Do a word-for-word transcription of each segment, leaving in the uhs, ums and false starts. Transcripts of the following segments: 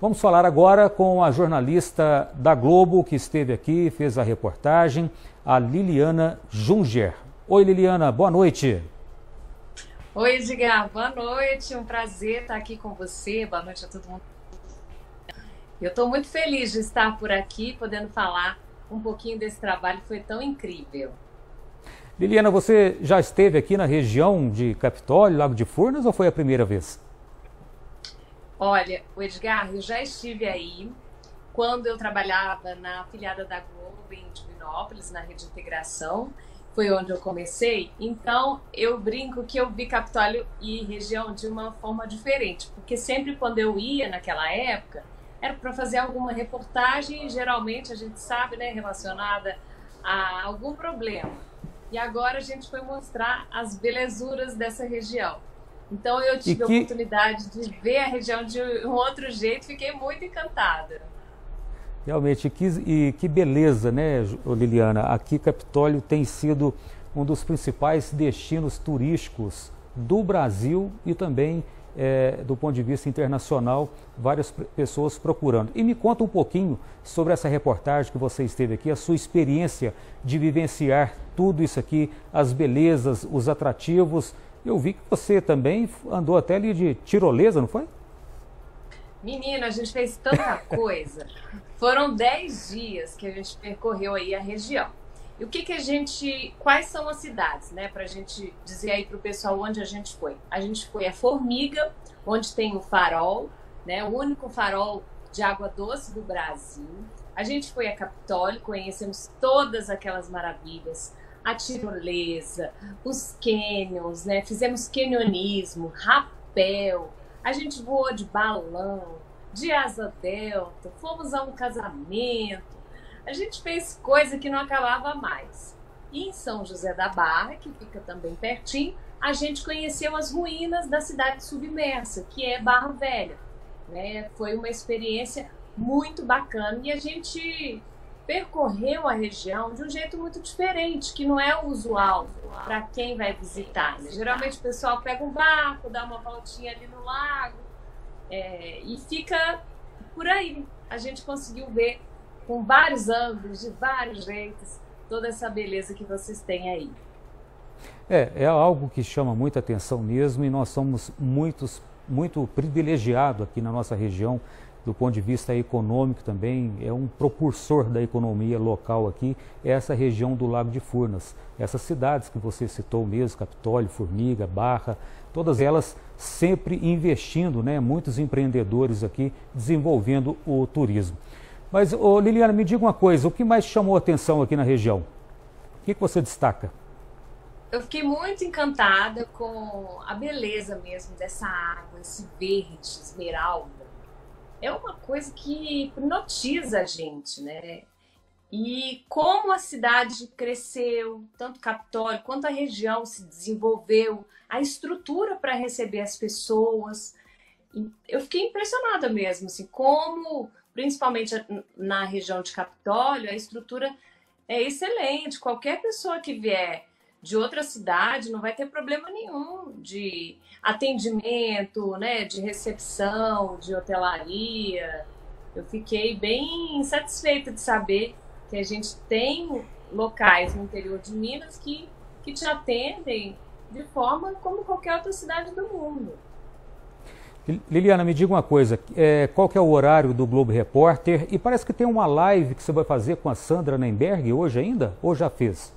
Vamos falar agora com a jornalista da Globo que esteve aqui, fez a reportagem, a Liliana Junger. Oi, Liliana, boa noite. Oi, Edgar, boa noite, um prazer estar aqui com você, boa noite a todo mundo. Eu estou muito feliz de estar por aqui, podendo falar um pouquinho desse trabalho que foi tão incrível. Liliana, você já esteve aqui na região de Capitólio, Lago de Furnas, ou foi a primeira vez? Olha, o Edgar, eu já estive aí quando eu trabalhava na afiliada da Globo em Divinópolis, na Rede Integração, foi onde eu comecei. Então, eu brinco que eu vi Capitólio e região de uma forma diferente, porque sempre quando eu ia naquela época, era para fazer alguma reportagem, geralmente a gente sabe, né, relacionada a algum problema. E agora a gente foi mostrar as belezuras dessa região. Então eu tive que... a oportunidade de ver a região de um outro jeito, fiquei muito encantada. Realmente, que, e que beleza, né, Liliana? Aqui Capitólio tem sido um dos principais destinos turísticos do Brasil e também é, do ponto de vista internacional, várias pessoas procurando. E me conta um pouquinho sobre essa reportagem que você esteve aqui, a sua experiência de vivenciar tudo isso aqui, as belezas, os atrativos. Eu vi que você também andou até ali de tirolesa, não foi? Menina, a gente fez tanta coisa. Foram dez dias que a gente percorreu aí a região. E o que que a gente... Quais são as cidades, né? Pra gente dizer aí pro pessoal onde a gente foi. A gente foi a Formiga, onde tem o farol, né? O único farol de água doce do Brasil. A gente foi a Capitólio, conhecemos todas aquelas maravilhas. A tirolesa, os canyons, né? Fizemos canyonismo, rapel, a gente voou de balão, de asa delta, fomos a um casamento, a gente fez coisa que não acabava mais. E em São José da Barra, que fica também pertinho, a gente conheceu as ruínas da cidade submersa, que é Barra Velha, né? Foi uma experiência muito bacana e a gente percorreu a região de um jeito muito diferente, que não é o usual para quem vai visitar. Geralmente o pessoal pega um barco, dá uma voltinha ali no lago é, e fica por aí. A gente conseguiu ver com vários ângulos, de vários jeitos, toda essa beleza que vocês têm aí. É, é algo que chama muita atenção mesmo e nós somos muitos, muito privilegiados aqui na nossa região. Do ponto de vista econômico também, é um propulsor da economia local aqui, é essa região do Lago de Furnas. Essas cidades que você citou mesmo, Capitólio, Formiga, Barra, todas elas sempre investindo, né? Muitos empreendedores aqui desenvolvendo o turismo. Mas, ô, Liliana, me diga uma coisa, o que mais chamou a atenção aqui na região? O que, que você destaca? Eu fiquei muito encantada com a beleza mesmo dessa água, esse verde, esmeralda. É uma coisa que hipnotiza a gente, né? E como a cidade cresceu, tanto Capitólio quanto a região se desenvolveu, a estrutura para receber as pessoas. Eu fiquei impressionada mesmo, assim, como, principalmente na região de Capitólio, a estrutura é excelente. Qualquer pessoa que vier de outra cidade não vai ter problema nenhum de atendimento, né, de recepção, de hotelaria. Eu fiquei bem satisfeita de saber que a gente tem locais no interior de Minas que, que te atendem de forma como qualquer outra cidade do mundo. Liliana, me diga uma coisa, é, qual que é o horário do Globo Repórter? E parece que tem uma live que você vai fazer com a Sandra Nemberg hoje ainda, ou já fez?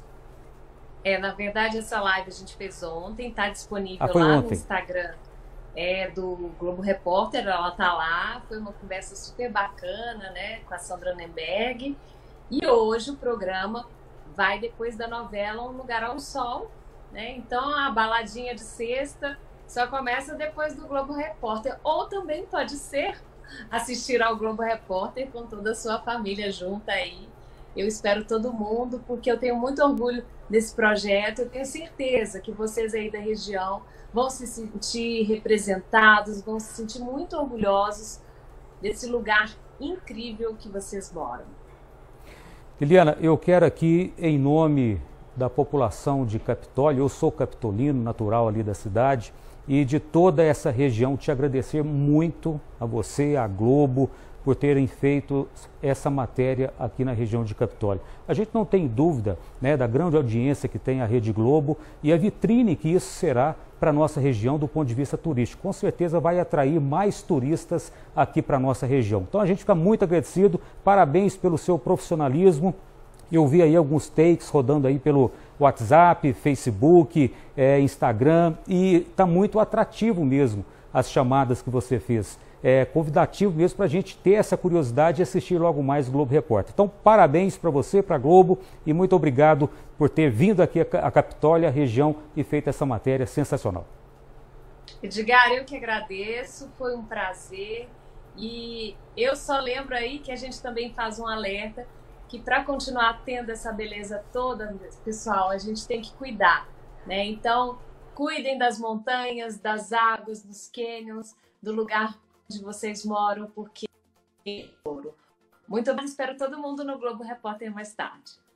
É, na verdade, essa live a gente fez ontem, está disponível ah, lá ontem. no Instagram é, do Globo Repórter, ela está lá, foi uma conversa super bacana, né, com a Sandra Nemberg. E hoje o programa vai depois da novela Um Lugar ao Sol, né, então a baladinha de sexta só começa depois do Globo Repórter, ou também pode ser assistir ao Globo Repórter com toda a sua família junto aí. Eu espero todo mundo, porque eu tenho muito orgulho desse projeto. Eu tenho certeza que vocês aí da região vão se sentir representados, vão se sentir muito orgulhosos desse lugar incrível que vocês moram. Liliana, eu quero aqui, em nome da população de Capitólio, eu sou capitolino, natural ali da cidade, e de toda essa região te agradecer muito a você, a Globo, por terem feito essa matéria aqui na região de Capitólio. A gente não tem dúvida, né, da grande audiência que tem a Rede Globo e a vitrine que isso será para a nossa região do ponto de vista turístico. Com certeza vai atrair mais turistas aqui para a nossa região. Então a gente fica muito agradecido, parabéns pelo seu profissionalismo. Eu vi aí alguns takes rodando aí pelo WhatsApp, Facebook, é, Instagram, e está muito atrativo mesmo as chamadas que você fez. É convidativo mesmo para a gente ter essa curiosidade e assistir logo mais o Globo Repórter. Então, parabéns para você, para a Globo, e muito obrigado por ter vindo aqui a Capitólio, a região, e feito essa matéria sensacional. Edgar, eu que agradeço, foi um prazer. E eu só lembro aí que a gente também faz um alerta que para continuar tendo essa beleza toda, pessoal, a gente tem que cuidar, né? Então, cuidem das montanhas, das águas, dos cânions, do lugar onde vocês moram, porque muito obrigada. Espero todo mundo no Globo Repórter mais tarde.